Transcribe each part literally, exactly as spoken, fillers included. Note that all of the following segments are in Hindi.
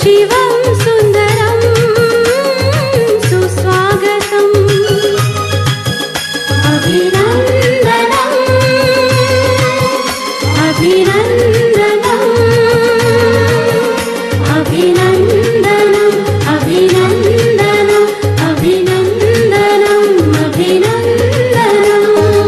शिवं सुन्दरं सुस्वागतम् अभिनन्दनम् अभिनन्दनम् अभिनन्दनम् अभिनन्दनम् अभिनन्दनम् अभिनन्दनम्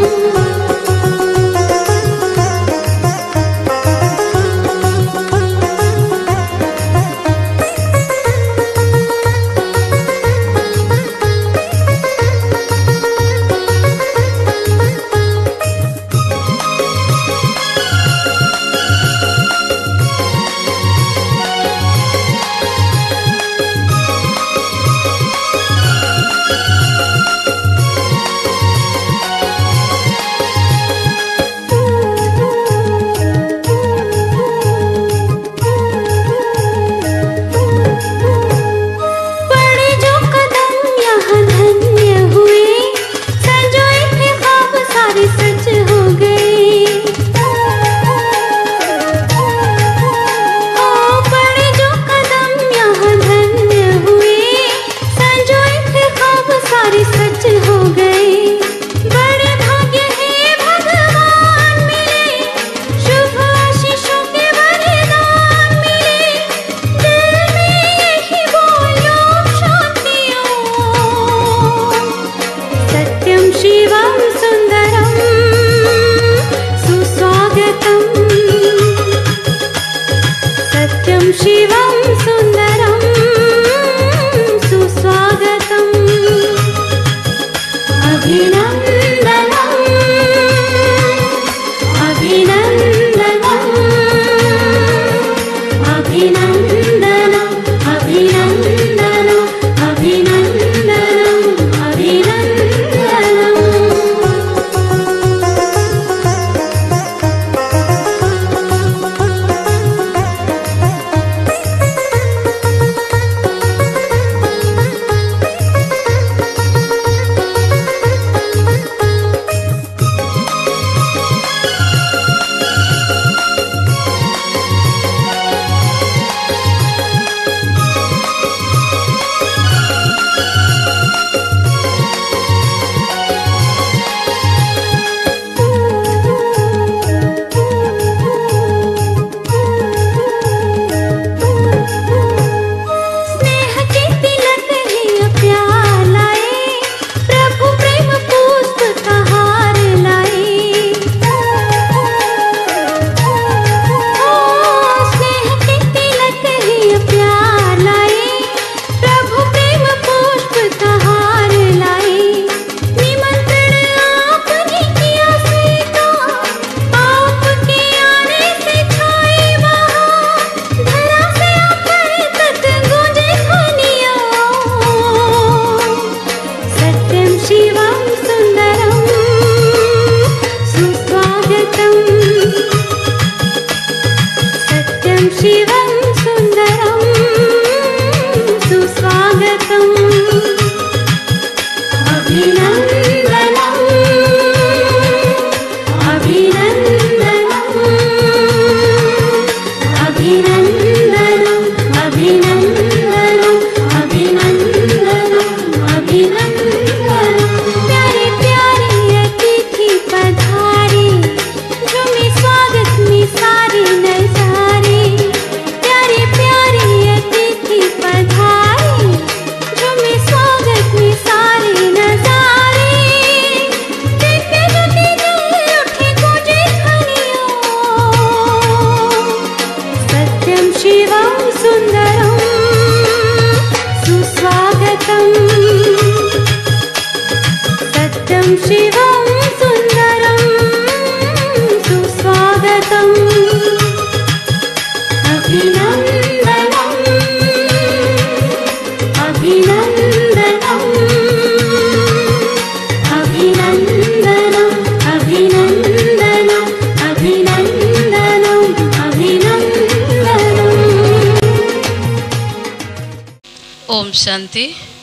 ओम शांति।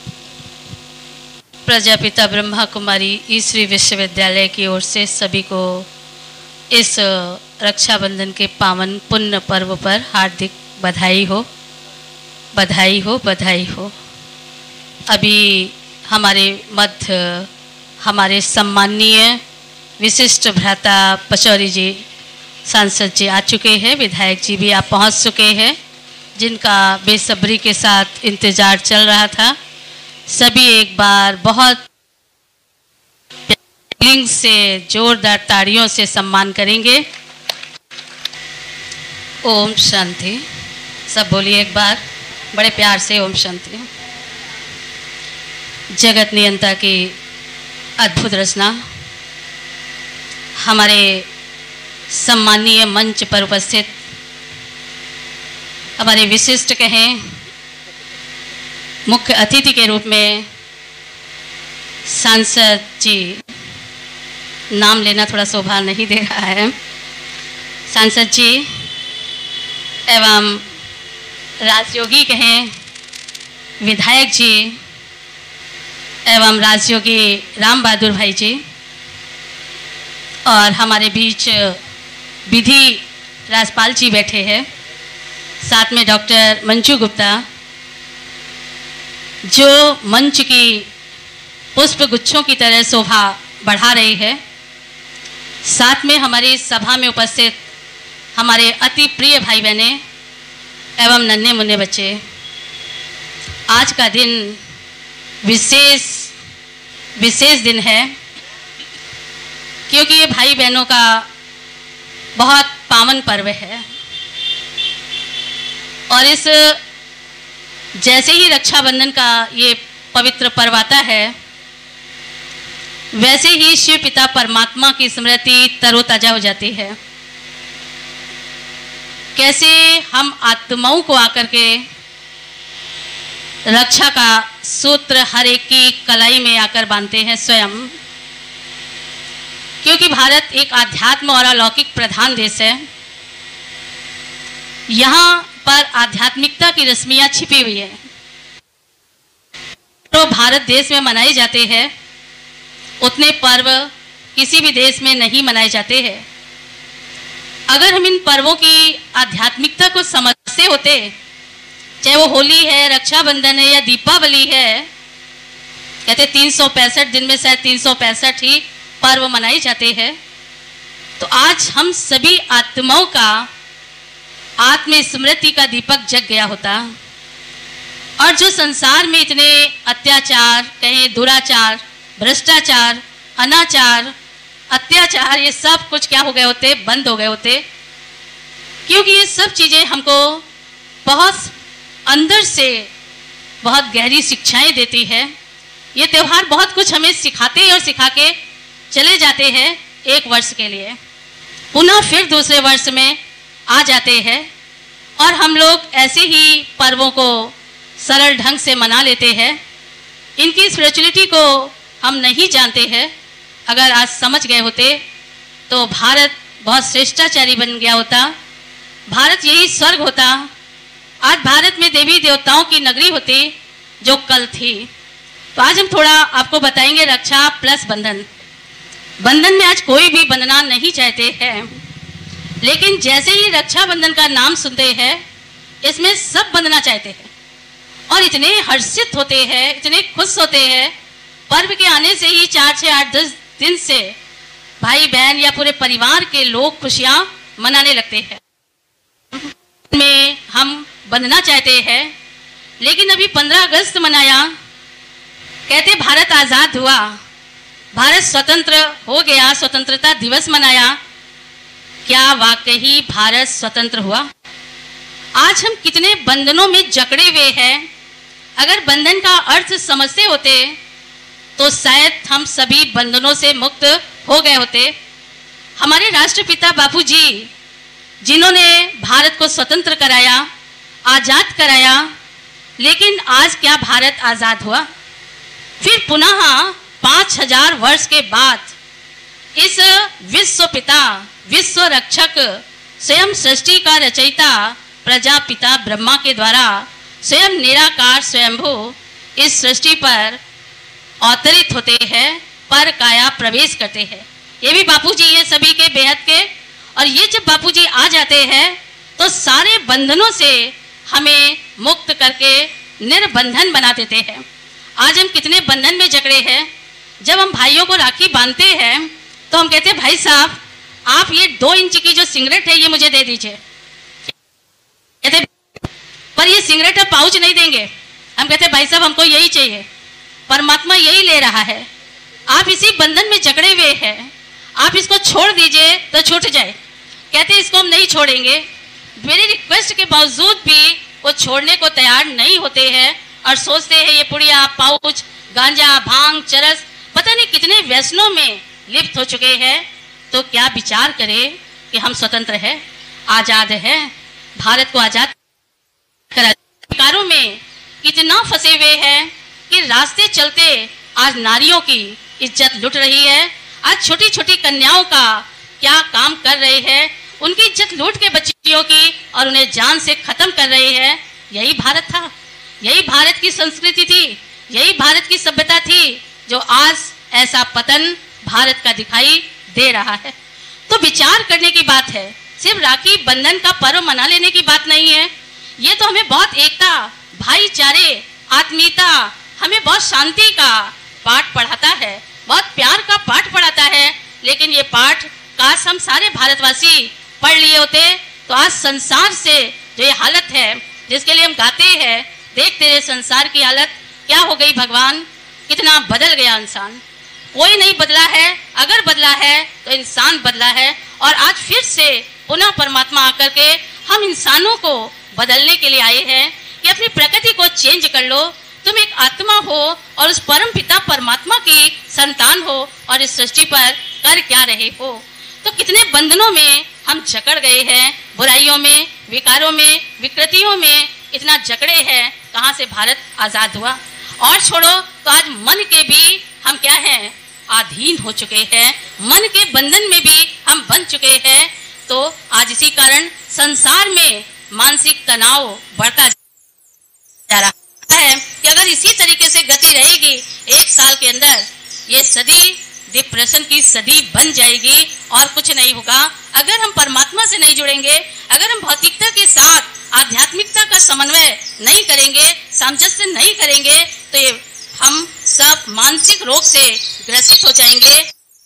प्रजापिता ब्रह्मा कुमारी ईश्वरी विश्वविद्यालय की ओर से सभी को इस रक्षाबंधन के पावन पुण्य पर्व पर हार्दिक बधाई हो। बधाई हो, बधाई हो। अभी हमारे मध्य हमारे सम्माननीय विशिष्ट भ्राता पचौरी जी सांसद जी आ चुके हैं, विधायक जी भी आप पहुंच चुके हैं, जिनका बेसब्री के साथ इंतज़ार चल रहा था। सभी एक बार बहुत प्यार से जोरदार ताड़ियों से सम्मान करेंगे। ओम शांति। सब बोलिए एक बार बड़े प्यार से, ओम शांति। जगत नियंता की अद्भुत रचना हमारे सम्माननीय मंच पर उपस्थित हमारे विशिष्ट कहें मुख्य अतिथि के रूप में सांसद जी, नाम लेना थोड़ा शोभा नहीं दे रहा है, सांसद जी एवं राजयोगी कहें विधायक जी एवं राजयोगी राम बहादुर भाई जी, और हमारे बीच विधि राजपाल जी बैठे हैं, साथ में डॉक्टर मंजू गुप्ता जो मंच की पुष्प गुच्छों की तरह शोभा बढ़ा रही है, साथ में हमारी सभा में उपस्थित हमारे अति प्रिय भाई बहने एवं नन्हे मुन्ने बच्चे। आज का दिन विशेष विशेष दिन है, क्योंकि ये भाई बहनों का बहुत पावन पर्व है। और इस जैसे ही रक्षाबंधन का ये पवित्र पर्व आता है, वैसे ही शिव पिता परमात्मा की स्मृति तरोताजा हो जाती है। कैसे हम आत्माओं को आकर के रक्षा का सूत्र हर एक की कलाई में आकर बांधते हैं स्वयं, क्योंकि भारत एक आध्यात्म और अलौकिक प्रधान देश है। यहाँ पर आध्यात्मिकता की रश्मियाँ छिपी हुई है। तो भारत देश में मनाए जाते हैं, उतने पर्व किसी भी देश में नहीं मनाए जाते हैं। अगर हम इन पर्वों की आध्यात्मिकता को समझते होते, चाहे वो होली है, रक्षाबंधन है या दीपावली है, कहते तीन सौ पैंसठ दिन में शायद तीन सौ पैंसठ ही पर्व मनाए जाते हैं, तो आज हम सभी आत्माओं का आत्म स्मृति का दीपक जग गया होता। और जो संसार में इतने अत्याचार, कहें दुराचार, भ्रष्टाचार, अनाचार, अत्याचार, ये सब कुछ क्या हो गए होते, बंद हो गए होते, क्योंकि ये सब चीज़ें हमको बहुत अंदर से बहुत गहरी शिक्षाएं देती है। ये त्यौहार बहुत कुछ हमें सिखाते हैं और सिखा के चले जाते हैं एक वर्ष के लिए, पुनः फिर दूसरे वर्ष में आ जाते हैं और हम लोग ऐसे ही पर्वों को सरल ढंग से मना लेते हैं। इनकी स्पिरिचुअलिटी को हम नहीं जानते हैं। अगर आज समझ गए होते तो भारत बहुत श्रेष्ठाचारी बन गया होता, भारत यही स्वर्ग होता। आज भारत में देवी देवताओं की नगरी होती जो कल थी। तो आज हम थोड़ा आपको बताएंगे रक्षा प्लस बंधन। बंधन में आज कोई भी बंधना नहीं चाहते हैं, लेकिन जैसे ही रक्षाबंधन का नाम सुनते हैं, इसमें सब बंधना चाहते हैं और इतने हर्षित होते हैं, इतने खुश होते हैं। पर्व के आने से ही चार छः आठ दस दिन से भाई बहन या पूरे परिवार के लोग खुशियाँ मनाने लगते हैं। में हम बंधना चाहते हैं, लेकिन अभी पंद्रह अगस्त मनाया, कहते भारत आज़ाद हुआ, भारत स्वतंत्र हो गया, स्वतंत्रता दिवस मनाया। क्या वाकई भारत स्वतंत्र हुआ? आज हम कितने बंधनों में जकड़े हुए हैं। अगर बंधन का अर्थ समझते होते तो शायद हम सभी बंधनों से मुक्त हो गए होते। हमारे राष्ट्रपिता बापूजी, जिन्होंने भारत को स्वतंत्र कराया, आज़ाद कराया, लेकिन आज क्या भारत आज़ाद हुआ? फिर पुनः पाँच हजार वर्ष के बाद इस विश्व पिता, विश्व रक्षक, स्वयं सृष्टि का रचयिता प्रजापिता ब्रह्मा के द्वारा स्वयं निराकार स्वयंभू इस सृष्टि पर अवतरित होते हैं, पर काया प्रवेश करते हैं। ये भी बापूजी ये सभी के बेहद के। और ये जब बापूजी आ जाते हैं तो सारे बंधनों से हमें मुक्त करके निर्बंधन बना देते हैं। आज हम कितने बंधन में जकड़े हैं। जब हम भाइयों को राखी बांधते हैं तो हम कहते हैं भाई साहब आप ये दो इंच की जो सिगरेट है ये मुझे दे दीजिए, कहते पर ये सिगरेट है पाउच नहीं देंगे। हम कहते भाई साहब हमको यही चाहिए, परमात्मा यही ले रहा है। आप इसी बंधन में जकड़े हुए हैं, आप इसको छोड़ दीजिए तो छूट जाए। कहते इसको हम नहीं छोड़ेंगे। मेरी रिक्वेस्ट के बावजूद भी वो छोड़ने को तैयार नहीं होते हैं और सोचते हैं ये पुड़िया, पाउच, गांजा, भांग, चरस, पता नहीं कितने व्यसनों में लिप्त हो चुके हैं। तो क्या विचार करें कि हम स्वतंत्र हैं, आजाद हैं, भारत को आजाद कर अधिकारों में इतना फंसे हुए हैं कि रास्ते चलते आज नारियों की इज्जत लुट रही है। आज छोटी छोटी कन्याओं का क्या काम कर रहे हैं, उनकी इज्जत लूट के बच्चियों की और उन्हें जान से खत्म कर रहे हैं। यही भारत था, यही भारत की संस्कृति थी, यही भारत की सभ्यता थी जो आज ऐसा पतन भारत का दिखाई दे रहा है। तो विचार करने की बात है, सिर्फ राखी बंधन का पर्व मना लेने की बात नहीं है। ये तो हमें बहुत एकता, भाईचारे, आत्मीयता, हमें बहुत शांति का पाठ पढ़ाता है, बहुत प्यार का पाठ पढ़ाता है। लेकिन ये पाठ काश हम सारे भारतवासी पढ़ लिए होते तो आज संसार से जो ये हालत है जिसके लिए हम गाते हैं, देखते रहे संसार की हालत क्या हो गई। भगवान कितना बदल गया इंसान, कोई नहीं बदला है, अगर बदला है तो इंसान बदला है। और आज फिर से पुनः परमात्मा आकर के हम इंसानों को बदलने के लिए आए हैं कि अपनी प्रकृति को चेंज कर लो। तुम एक आत्मा हो और उस परम पिता परमात्मा की संतान हो और इस सृष्टि पर कर क्या रहे हो। तो कितने बंधनों में हम जकड़ गए हैं, बुराइयों में, विकारों में, विकृतियों में इतना जकड़े हैं। कहाँ से भारत आजाद हुआ। और छोड़ो तो आज मन के भी हम क्या हैं, अधीन हो चुके हैं, मन के बंधन में भी हम बन चुके हैं। तो आज इसी कारण संसार में मानसिक तनाव बढ़ता जा रहा है कि अगर इसी तरीके से गति रहेगी एक साल के अंदर ये सदी डिप्रेशन की सदी बन जाएगी और कुछ नहीं होगा। अगर हम परमात्मा से नहीं जुड़ेंगे, अगर हम भौतिकता के साथ आध्यात्मिकता का समन्वय नहीं करेंगे, सामंजस्य नहीं करेंगे तो ये हम सब मानसिक रोग से ग्रसित हो जाएंगे।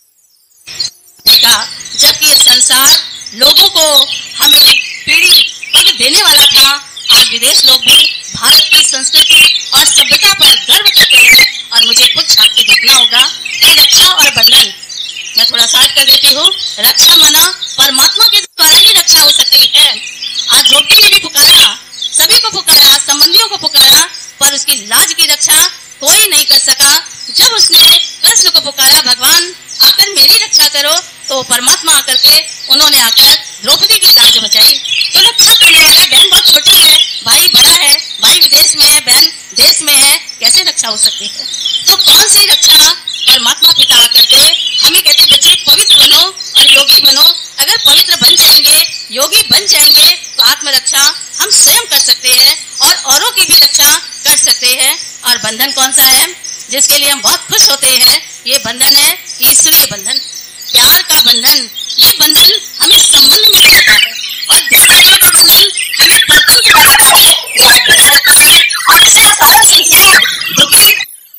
जबकि ये संसार लोगों को हमें पीढ़ी पग देने वाला था, आज विदेश लोग भी भारत की संस्कृति और सभ्यता पर गर्व करते हैं। और मुझे कुछ छाप के देखना होगा कि रक्षा और बंधन, मैं थोड़ा साथ कर देती हूँ। रक्षा माना परमात्मा के द्वारा ही रक्षा हो सकती है। आज द्रौपदी ने भी पुकारा, सभी को पुकारा, संबंधियों को पुकारा, पर उसकी लाज की रक्षा कोई नहीं कर सका। जब उसने कृष्ण को पुकारा, भगवान आकर मेरी रक्षा करो, तो परमात्मा आकर के उन्होंने आकर द्रौपदी की लाज बचाई। तो रक्षा करने वाला बहन बहुत छोटी है, भाई बड़ा है, भाई विदेश में है, बहन देश में है, कैसे रक्षा हो सकती है। तो कौन सी रक्षा, परमात्मा पिता आकर के हमें कहते बच्चे पवित्र बनो और योगी बनो। अगर पवित्र बन जाएंगे, योगी बन जाएंगे तो आत्मरक्षा हम स्वयं कर सकते हैं और औरों की भी रक्षा कर सकते हैं। और बंधन कौन सा है जिसके लिए हम बहुत खुश होते हैं, ये बंधन है ईश्वरीय बंधन, प्यार का बंधन। ये बंधन हमें संबंध में बनाता है और देवताओं का बंधन हमें प्रपंच बनाता है, न्याय बना देता है। और ऐसा सारा संसार दुखी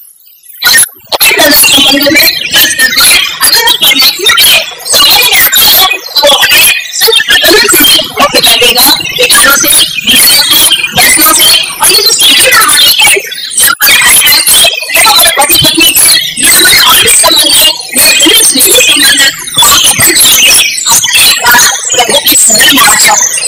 संबंध में फंस करके अगर हम परमात्मा के संबंध में आते हैं तो हमें सब प्रबंधन से मुक्त कर देगा, विकारों से, विषयों से, व्यसनों से। और ये जो संबंध हमारे हैं, ये हमारे भाई बहन के, ये हमारे पति पत्नी के, ये हमारे आर्थिक संबंध है, ये दिल स्नेही संबंध हम बदल जाएंगे अपने प्रभु की शरण में आकर।